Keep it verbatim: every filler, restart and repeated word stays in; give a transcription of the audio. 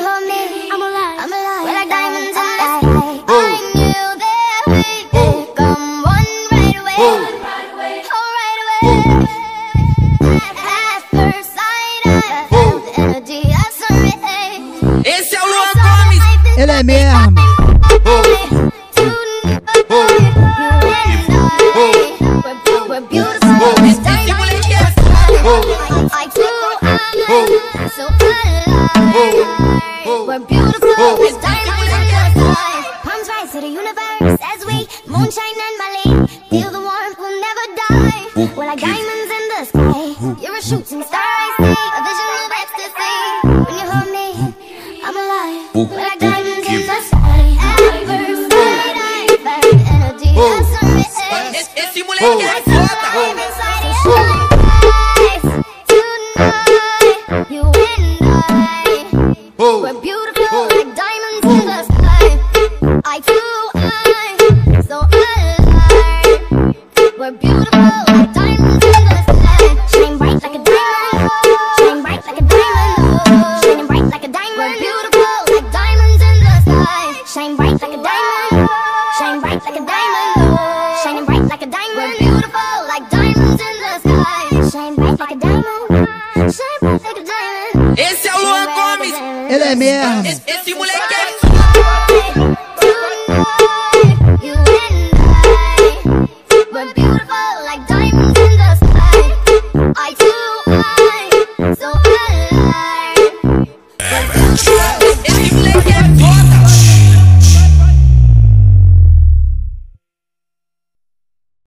hold me, I'm alive, I'm alive. We're like diamonds in the sky. I knew that we would come one right away, right away, oh right away. At first sight, I felt the energy of sun rays. Esse é o Luan Gomes. Ele é mesmo. We're beautiful, this diamond in the sky. I do, I'm so alive. We're beautiful, this diamond in the sky. Palms rise to the universe as we moonshine and Mali. Feel the warmth, we'll never die. We're like diamonds in the sky. You're a shooting star, I see, a vision of ecstasy. When you hold me, I'm alive. We're like diamonds in the sky. At first sight, I felt the energy of sun rays. Esse moleque é foda. We're beautiful like diamonds in the sky. I too, I'm so alive. We're beautiful like diamonds in the sky. Shine bright like a diamond. Shine bright like a diamond. Shining bright like a diamond. We're beautiful like diamonds in the sky. Shine bright like a diamond. Shine bright like a diamond. Shining bright like a diamond. We're beautiful like diamonds in the sky. Shine bright like a diamond. Shine bright like a diamond. Esse é o Luan Gomes. Ele é mesmo. Esse, esse moleque é